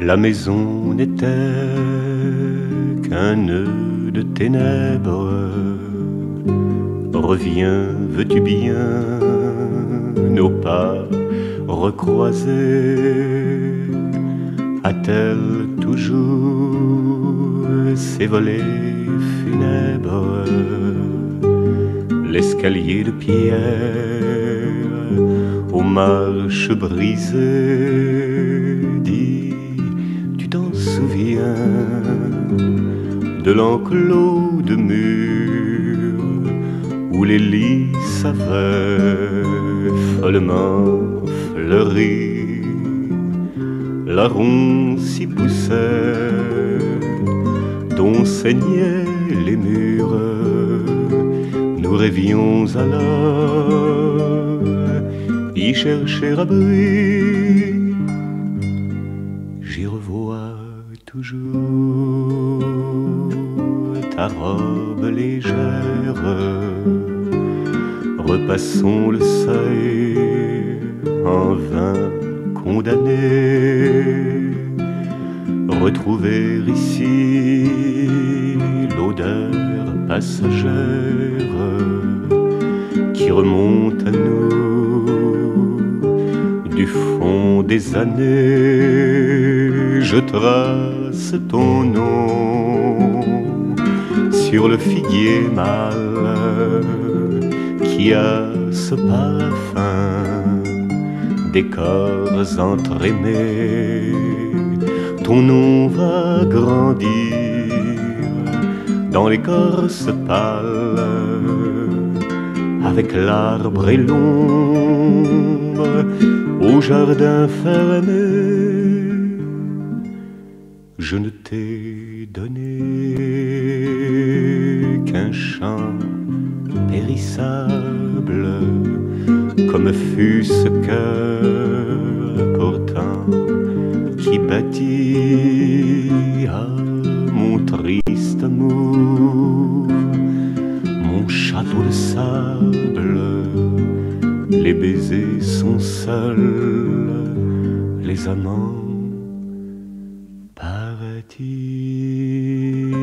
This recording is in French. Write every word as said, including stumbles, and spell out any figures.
La maison n'était qu'un nœud de ténèbres. Reviens, veux-tu bien, nos pas recroisés? A-t-elle toujours ses volets funèbres? L'escalier de pierre aux marches brisées. Dis, tu t'en souviens de l'enclos de mur où les lys avaient follement fleuri? La ronce y poussait, dont saignaient les murs. Nous rêvions alors y chercher abri. J'y revois toujours ta robe légère. Repassons le seuil en vain condamné. Retrouver ici l'odeur passagère qui remonte à nous du fond des années. Je trace ton nom sur le figuier mâle qui a ce parfum des corps entraînés. Ton nom va grandir dans l'écorce pâle, avec l'arbre et l'ombre au jardin fermé. Je ne t'ai donné qu'un chant périssable, comme fut ce cœur pourtant qui bâtit à mon triste amour mon château de sable. Les baisers sont seuls, les amants partis.